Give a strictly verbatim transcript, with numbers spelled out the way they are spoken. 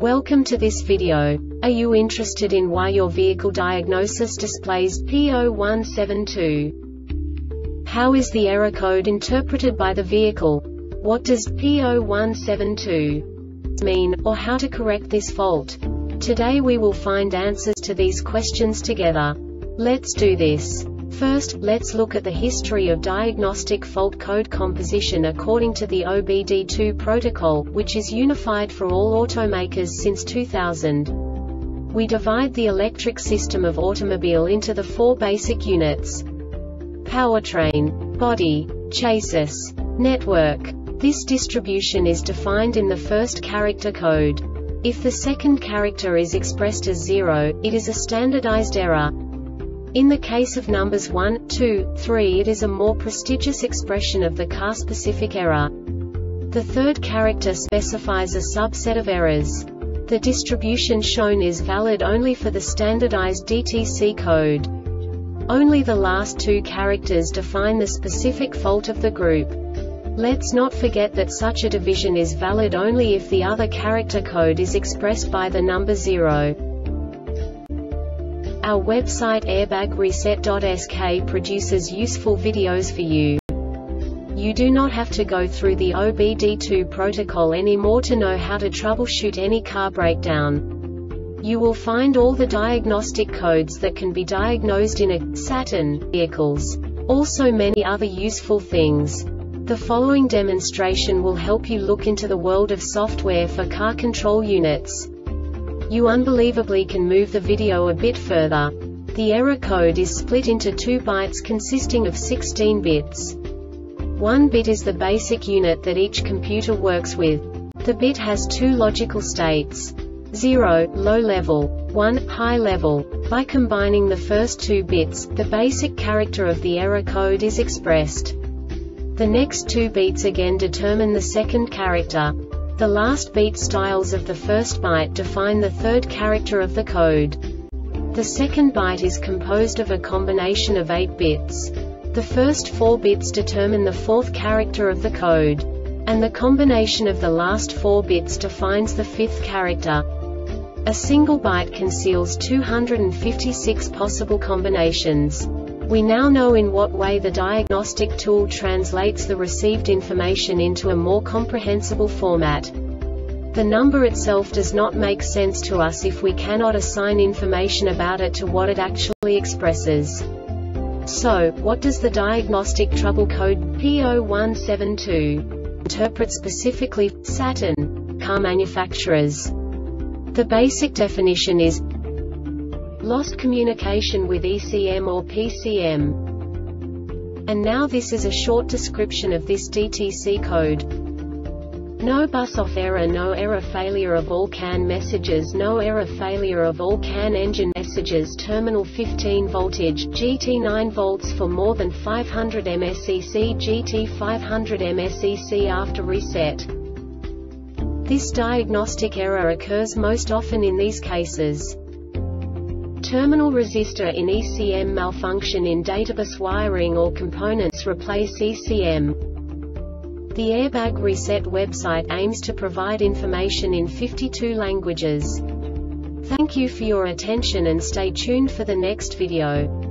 Welcome to this video. Are you interested in why your vehicle diagnosis displays P zero one seven two? How is the error code interpreted by the vehicle? What does P zero one seven two mean, or how to correct this fault? Today we will find answers to these questions together. Let's do this. First, let's look at the history of diagnostic fault code composition according to the O B D two protocol, which is unified for all automakers since two thousand. We divide the electric system of automobile into the four basic units: powertrain, body, chassis, network. This distribution is defined in the first character code. If the second character is expressed as zero, it is a standardized error. In the case of numbers one, two, three, it is a more prestigious expression of the car-specific error. The third character specifies a subset of errors. The distribution shown is valid only for the standardized D T C code. Only the last two characters define the specific fault of the group. Let's not forget that such a division is valid only if the other character code is expressed by the number zero. Our website airbag reset dot S K produces useful videos for you. You do not have to go through the O B D two protocol anymore to know how to troubleshoot any car breakdown. You will find all the diagnostic codes that can be diagnosed in a Saturn vehicles. Also many other useful things. The following demonstration will help you look into the world of software for car control units. You unbelievably can move the video a bit further. The error code is split into two bytes consisting of sixteen bits. One bit is the basic unit that each computer works with. The bit has two logical states: zero, low level, one, high level. By combining the first two bits, the basic character of the error code is expressed. The next two bits again determine the second character. The last beat styles of the first byte define the third character of the code. The second byte is composed of a combination of eight bits. The first four bits determine the fourth character of the code. And the combination of the last four bits defines the fifth character. A single byte conceals two hundred fifty-six possible combinations. We now know in what way the diagnostic tool translates the received information into a more comprehensible format. The number itself does not make sense to us if we cannot assign information about it to what it actually expresses. So, what does the diagnostic trouble code P zero one seven two interpret specifically for Saturn car manufacturers? The basic definition is lost communication with E C M or P C M. And now this is a short description of this D T C code. No bus off error, no error, failure of all C A N messages, no error, failure of all C A N engine messages, terminal fifteen voltage, G T nine volts for more than five hundred M S E C, G T five hundred M S E C after reset. This diagnostic error occurs most often in these cases: terminal resistor in E C M malfunction in databus wiring or components replace E C M. The Airbag Reset website aims to provide information in fifty-two languages. Thank you for your attention and stay tuned for the next video.